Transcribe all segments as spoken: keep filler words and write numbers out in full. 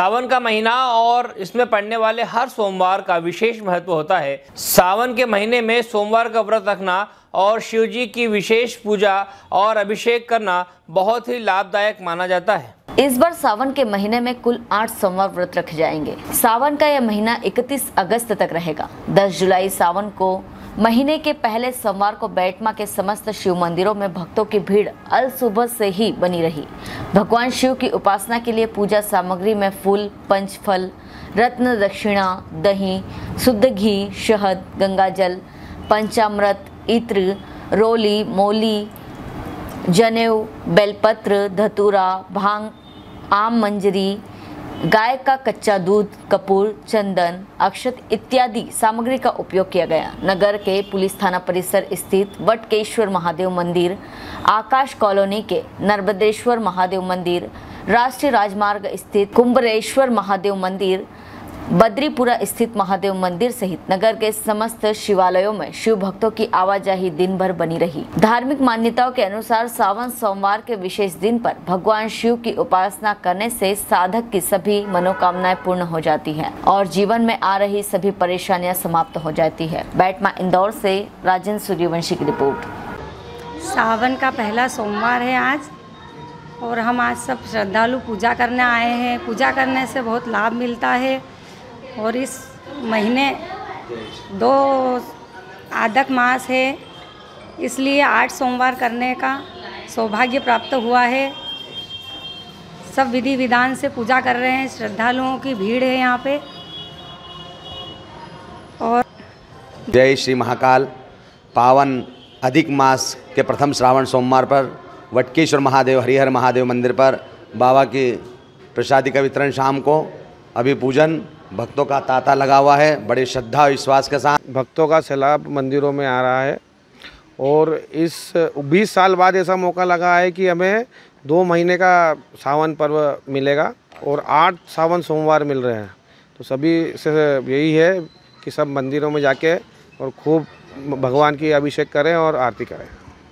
सावन का महीना और इसमें पड़ने वाले हर सोमवार का विशेष महत्व होता है। सावन के महीने में सोमवार का व्रत रखना और शिव जी की विशेष पूजा और अभिषेक करना बहुत ही लाभदायक माना जाता है। इस बार सावन के महीने में कुल आठ सोमवार व्रत रखे जाएंगे। सावन का यह महीना इकतीस अगस्त तक रहेगा। दस जुलाई सावन को महीने के पहले सोमवार को बैटमा के समस्त शिव मंदिरों में भक्तों की भीड़ अल सुबह से ही बनी रही। भगवान शिव की उपासना के लिए पूजा सामग्री में फूल, पंचफल, रत्न दक्षिणा, दही, शुद्ध घी, शहद, गंगाजल, पंचामृत, इत्र, रोली, मोली, जनेऊ, बेलपत्र, धतूरा, भांग, आम मंजरी, गाय का कच्चा दूध, कपूर, चंदन, अक्षत इत्यादि सामग्री का उपयोग किया गया। नगर के पुलिस थाना परिसर स्थित वटकेश्वर महादेव मंदिर, आकाश कॉलोनी के नर्मदेश्वर महादेव मंदिर, राष्ट्रीय राजमार्ग स्थित कुंभरेश्वर महादेव मंदिर, बद्रीपुरा स्थित महादेव मंदिर सहित नगर के समस्त शिवालयों में शिव भक्तों की आवाजाही दिन भर बनी रही। धार्मिक मान्यताओं के अनुसार सावन सोमवार के विशेष दिन पर भगवान शिव की उपासना करने से साधक की सभी मनोकामनाएं पूर्ण हो जाती हैं और जीवन में आ रही सभी परेशानियां समाप्त हो जाती है। बैटमा इंदौर से राजेंद्र सूर्यवंशी की रिपोर्ट। सावन का पहला सोमवार है आज और हम आज सब श्रद्धालु पूजा करने आए हैं। पूजा करने से बहुत लाभ मिलता है और इस महीने दो आदक मास है, इसलिए आठ सोमवार करने का सौभाग्य प्राप्त हुआ है। सब विधि विधान से पूजा कर रहे हैं। श्रद्धालुओं की भीड़ है यहाँ पे। और जय श्री महाकाल। पावन अधिक मास के प्रथम श्रावण सोमवार पर वटकेश्वर महादेव हरिहर महादेव मंदिर पर बाबा की प्रसादी का वितरण शाम को, अभी पूजन भक्तों का तांता लगा हुआ है। बड़े श्रद्धा और विश्वास के साथ भक्तों का सैलाब मंदिरों में आ रहा है और इस बीस साल बाद ऐसा मौका लगा है कि हमें दो महीने का सावन पर्व मिलेगा और आठ सावन सोमवार मिल रहे हैं। तो सभी से यही है कि सब मंदिरों में जाके और खूब भगवान की अभिषेक करें और आरती करें।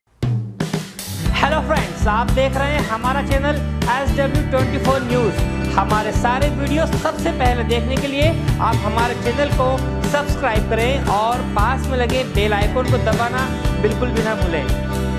हेलो फ्रेंड्स, आप देख रहे हैं हमारा channel S W twenty four news. हमारे सारे वीडियो सबसे पहले देखने के लिए आप हमारे चैनल को सब्सक्राइब करें और पास में लगे बेल आइकन को दबाना बिल्कुल भी ना भूलें।